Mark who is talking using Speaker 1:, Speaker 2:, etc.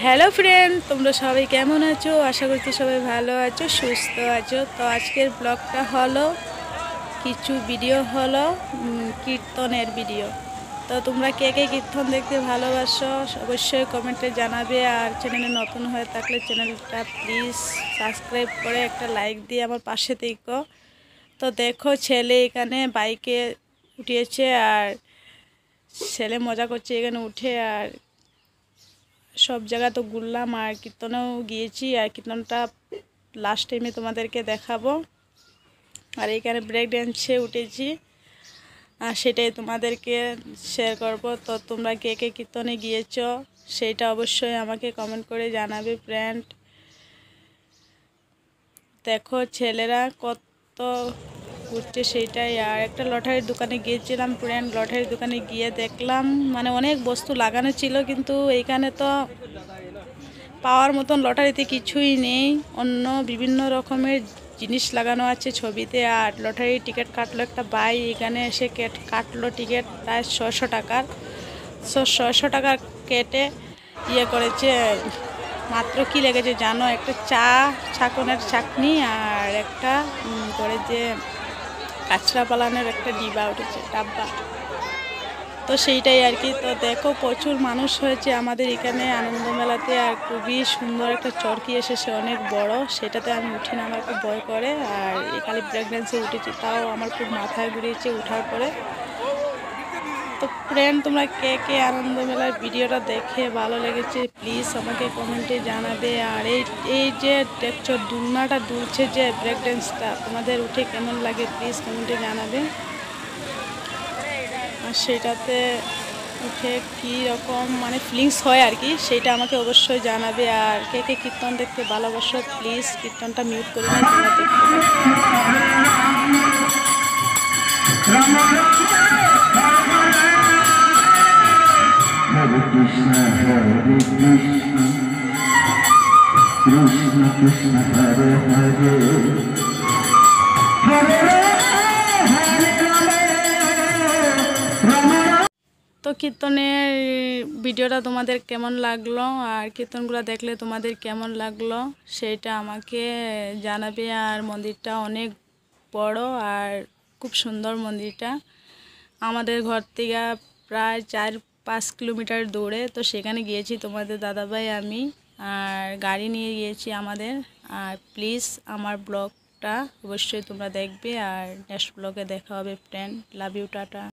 Speaker 1: Hello friend, তোমরা সবাই কেমন আছো? আশা করছি সবাই ভালো আছো, সুস্থ আছো। তো আজকের ব্লগটা হলো কিছু ভিডিও হলো কীর্তনের ভিডিও। তো তোমরা কে কে কীর্তন দেখতে ভালোবাসো অবশ্যই কমেন্টে জানাবে। আর চ্যানেলে নতুন হয়ে থাকলে চ্যানেলটা প্লিজ সাবস্ক্রাইব করে একটা লাইক দিয়ে আমার পাশে থেকো। তো দেখো, ছেলে এখানে বাইকে উঠিয়েছে আর ছেলে মজা করছে এখানে উঠে। আর সব জায়গা তো ঘুরলাম আর কীর্তনেও গিয়েছি, আর কীর্তনটা লাস্ট টাইমে তোমাদেরকে দেখাবো। আর এখানে ব্রেক ড্যান্সে উঠেছি আর সেটাই তোমাদেরকে শেয়ার করব। তো তোমরা কে কে কীর্তনে গিয়েছো সেইটা অবশ্যই আমাকে কমেন্ট করে জানাবে ফ্রেন্ড। দেখো ছেলেরা কত ঘুরছে সেইটাই। আর একটা লটারির দোকানে গিয়েছিলাম ফ্রেন্ড। লটারির দোকানে গিয়ে দেখলাম মানে অনেক বস্তু লাগানো ছিল, কিন্তু এইখানে তো পাওয়ার মতন লটারিতে কিছুই নেই। অন্য বিভিন্ন রকমের জিনিস লাগানো আছে ছবিতে। আর লটারির টিকিট কাটলো একটা ভাই, এখানে এসে কাটলো টিকিট প্রায় 600 টাকার। 600 টাকা কেটে করেছে। মাত্র কি লেগেছে জানো? একটা ছাকনের চাটনি আর একটা করে যে কাঁচরা পালানোর একটা ডিবা উঠেছে, ডাব্বা। তো সেইটাই আর কি। তো দেখো প্রচুর মানুষ হয়েছে আমাদের এখানে আনন্দ মেলাতে। আর খুবই সুন্দর একটা চরকি এসেছে, অনেক বড়। সেটাতে আমি উঠি না, আমার খুব ভয় করে। আর এই খালি ব্রেক ড্যান্সে উঠেছি, তাও আমার খুব মাথায় ঘুরিয়েছে ওঠার পরে। তো ফ্রেন্ড, তোমরা কে কে আনন্দ মেলার ভিডিওটা দেখে ভালো লেগেছে প্লিজ আমাকে কমেন্টে জানাবে। আর এই যে দেখছো দুলনাটা দুলছে যে ব্রেক ড্যান্সটা, তোমাদের উঠে কেমন লাগে প্লিজ কমেন্টে জানাবে। আর সেটাতে উঠে কী রকম মানে ফিলিংস হয় আর কি, সেইটা আমাকে অবশ্যই জানাবে। আর কে কে কীর্তন দেখতে ভালোবাসো প্লিজ কীর্তনটা মিউট করে নিয়ে তোমরা দেখতে
Speaker 2: হরে কৃষ্ণ কৃষ্ণ কৃষ্ণ হরে হরে হরে
Speaker 1: তো কীর্তনের ভিডিওটা তোমাদের কেমন লাগলো আর কীর্তনগুলো দেখলে তোমাদের কেমন লাগলো সেটা আমাকে জানাবে। আর মন্দিরটা অনেক বড় আর খুব সুন্দর মন্দিরটা। আমাদের ঘর থেকে প্রায় 4-5 কিলোমিটার দূরে। তো সেখানে গিয়েছি তোমাদের দাদাভাই আমি, আর গাড়ি নিয়ে গিয়েছি আমাদের। আর প্লিজ আমার ব্লগটা অবশ্যই তোমরা দেখবে। আর নেক্সট ব্লগে দেখা হবে ফ্রেন্ড। Love you, tata.